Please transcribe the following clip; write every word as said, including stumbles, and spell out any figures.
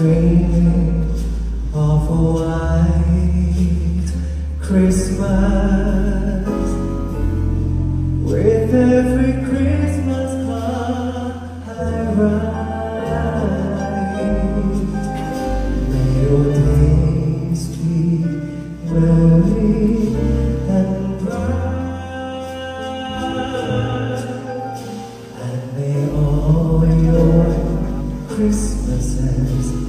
dreaming of a white Christmas. With every Christmas card I write, may your days be merry and bright, and may all your Christmases